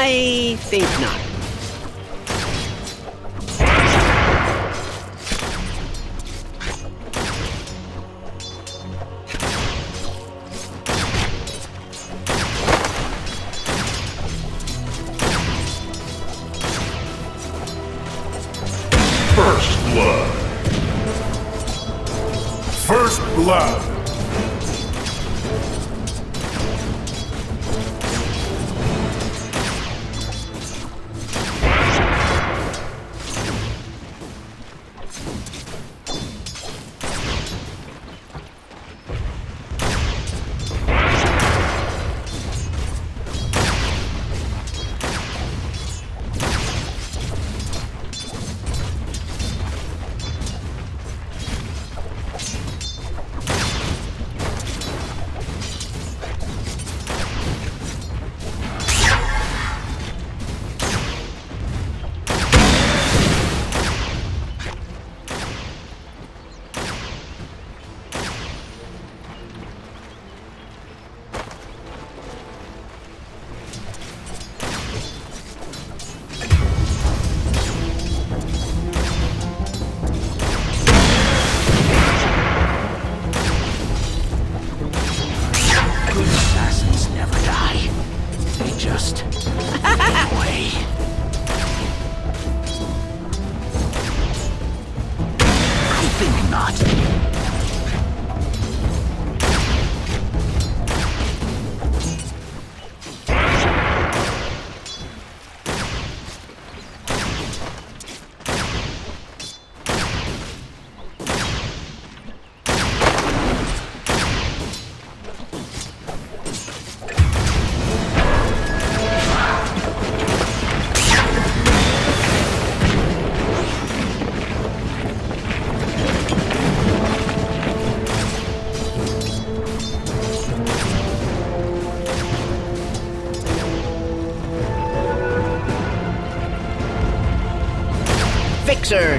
I think not. First blood. First blood. Fixered!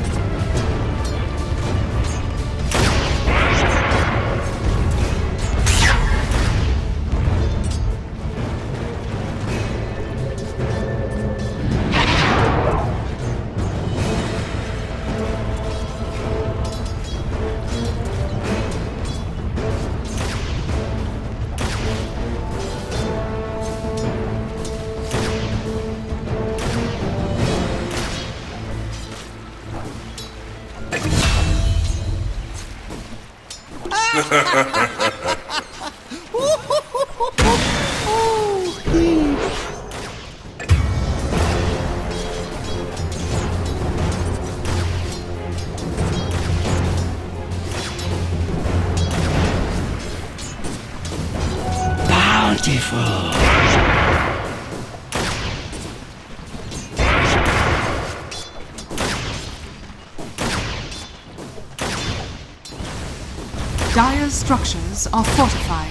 Bountiful. Dire's structures are fortified.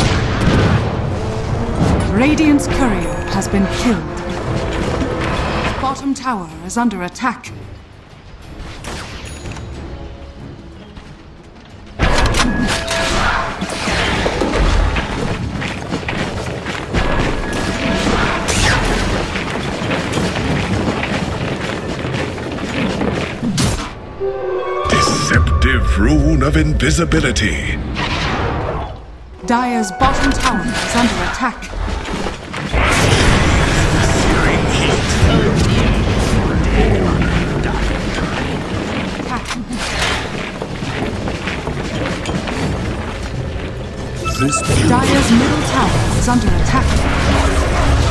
Radiant's courier has been killed. bottom tower is under attack. Deceptive rune of invisibility. Dire's bottom tower is under attack. Dire's middle tower is under attack.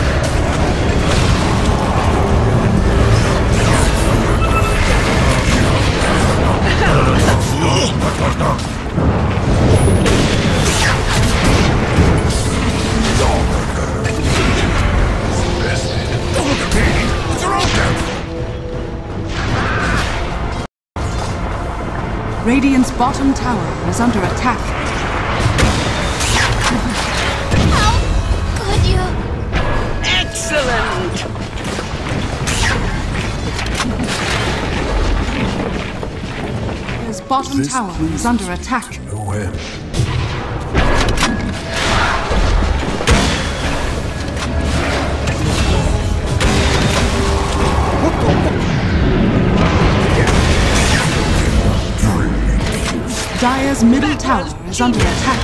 Radiant's bottom tower is under attack. How could you? Excellent! His bottom tower is under attack. No end. Dire's middle tower is under attack.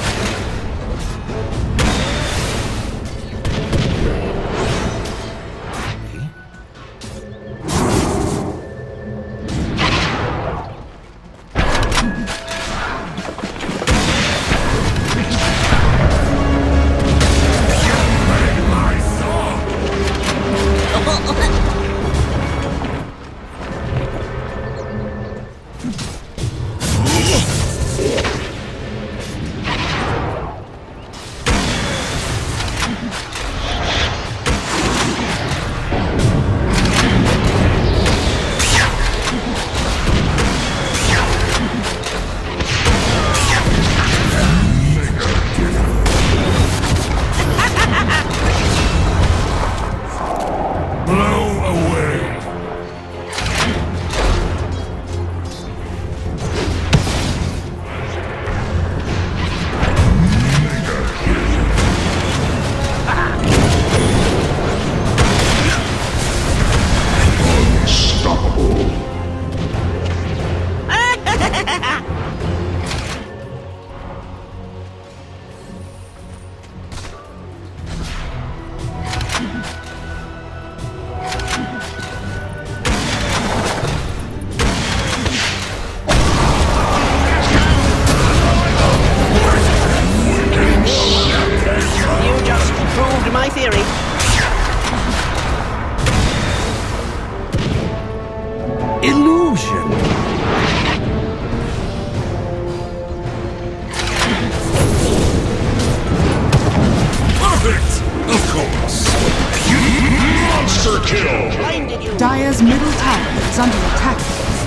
Dire's middle tower is under attack.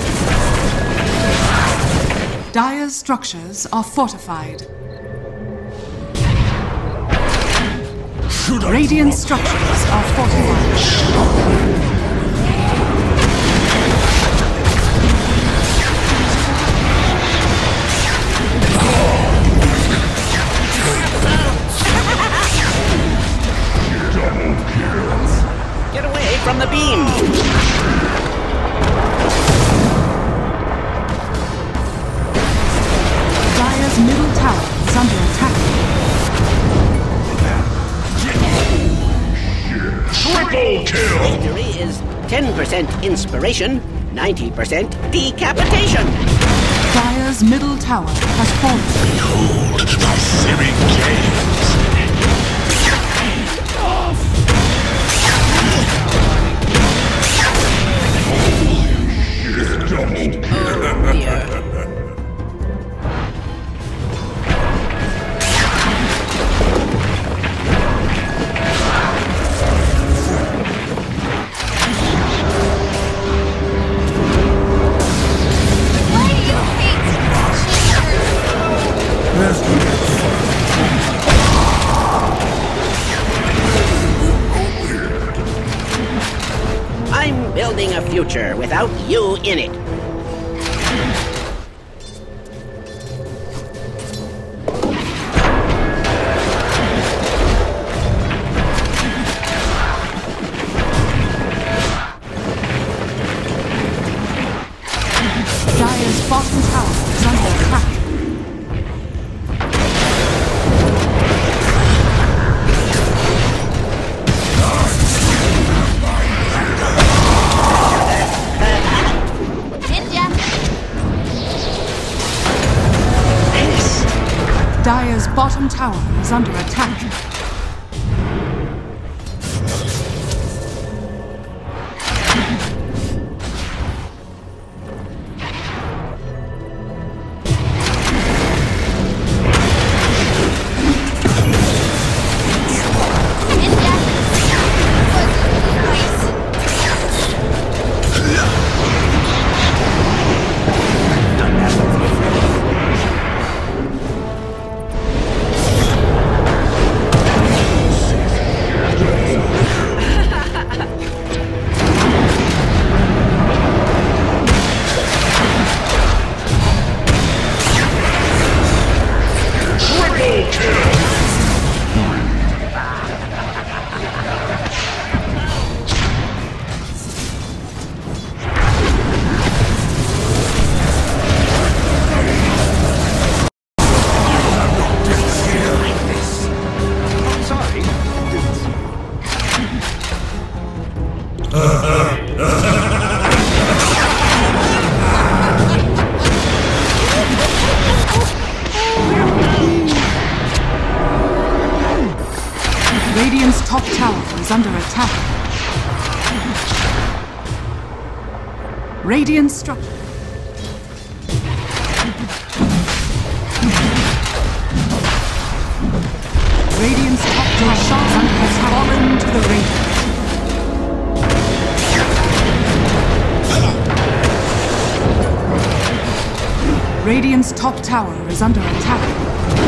Dire's structures are fortified. Radiant structures are fortified. Get away from the beam! Dire's middle tower is under attack. Triple kill! Victory is 10% inspiration, 90% decapitation. Dire's middle tower has fallen. Behold my searing gaze! Oh dear. Why do you hate cheaters? future without you in it. Dire's bottom tower is under attack. Dire's bottom tower is under attack. Radiant's top tower is under attack. Radiant structure. Radiant's top tower has fallen to the Radiant. Radiant's top tower is under attack.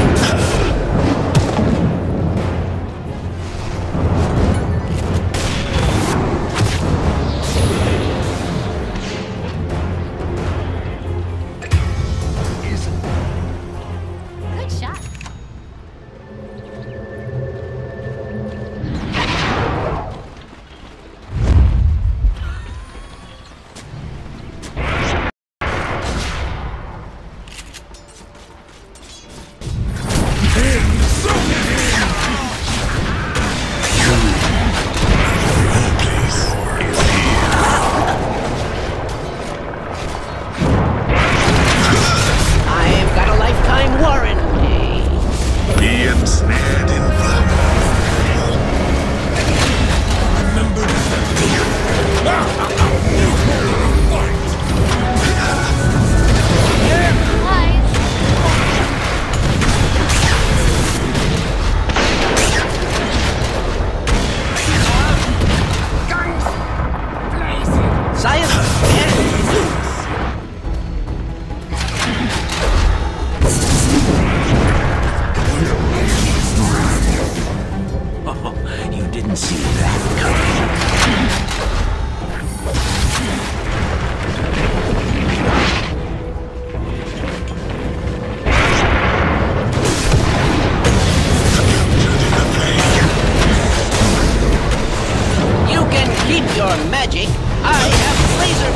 Magic, I have laser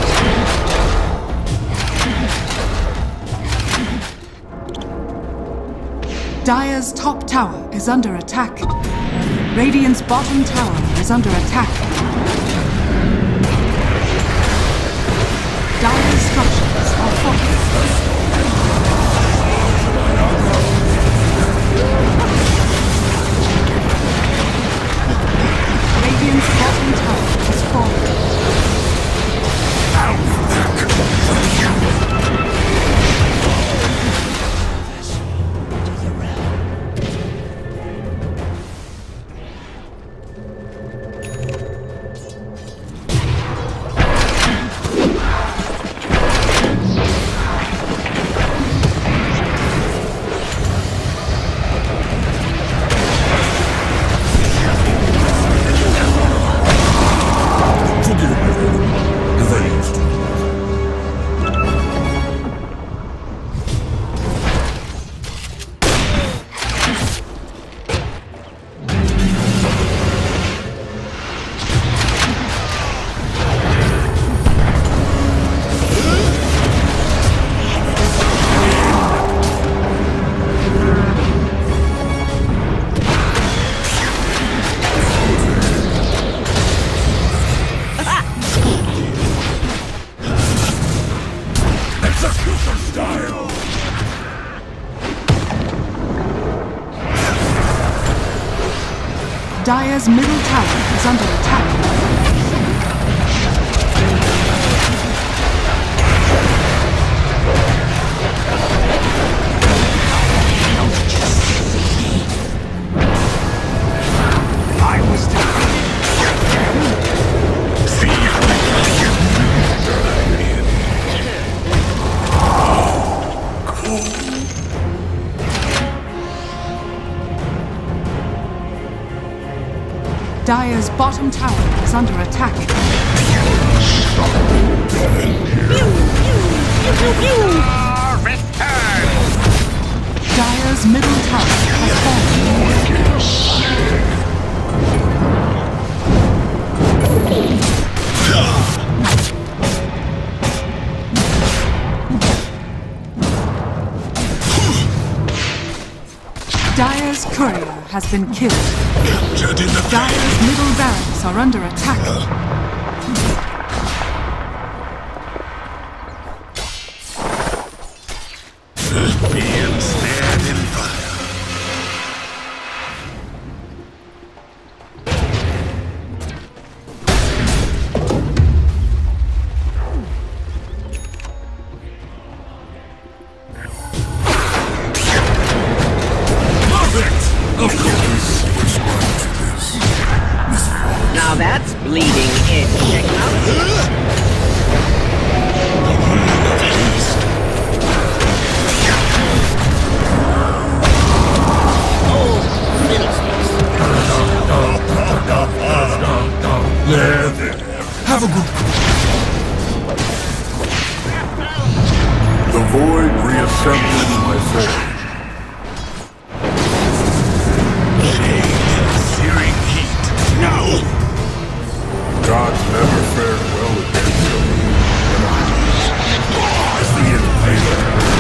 beams! Dire's top tower is under attack. Radiant's bottom tower is under attack. Dire's structures are fortified. Radiant's bottom tower has fallen. Dire's middle tower is under attack. I was defeated. See how Dire's bottom tower is under attack. Dire's middle tower has fallen. Dire's courier has been killed. captured in the Dire's middle barracks are under attack. being snared in fire. Now that's bleeding edge. Check out. Have a good The void reassembles my forge. searing heat. No! Gods never fared well against them. As the invader.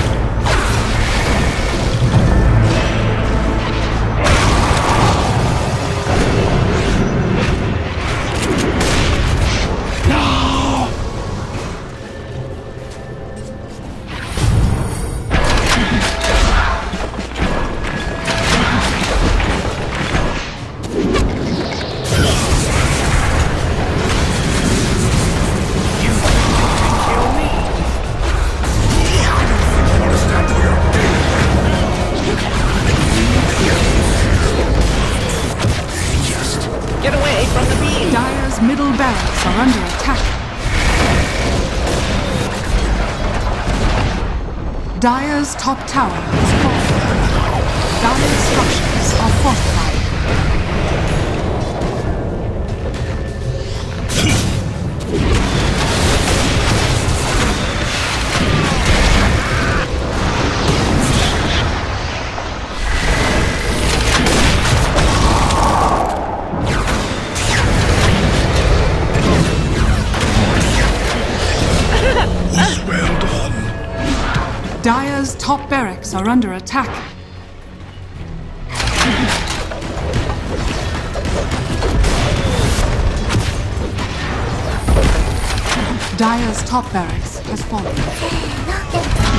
Get away from the beam. Dire's middle barracks are under attack. Dire's top tower is fallen. Dire's structures are fortified. Well done. Dire's top barracks are under attack. Dire's top barracks has fallen.